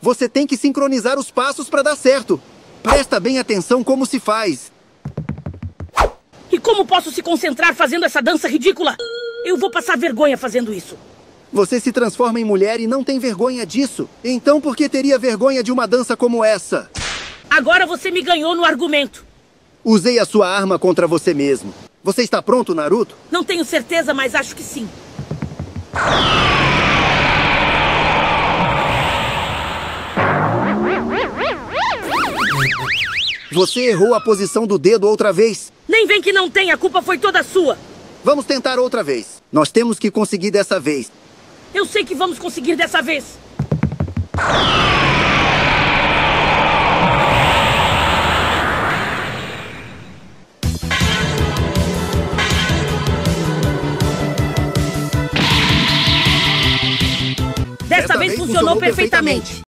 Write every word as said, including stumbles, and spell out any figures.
Você tem que sincronizar os passos para dar certo. Presta bem atenção como se faz. E como posso se concentrar fazendo essa dança ridícula? Eu vou passar vergonha fazendo isso. Você se transforma em mulher e não tem vergonha disso. Então por que teria vergonha de uma dança como essa? Agora você me ganhou no argumento. Usei a sua arma contra você mesmo. Você está pronto, Naruto? Não tenho certeza, mas acho que sim. Você errou a posição do dedo outra vez. Nem vem que não tem, a culpa foi toda sua. Vamos tentar outra vez. Nós temos que conseguir dessa vez. Eu sei que vamos conseguir dessa vez. Dessa vez funcionou perfeitamente.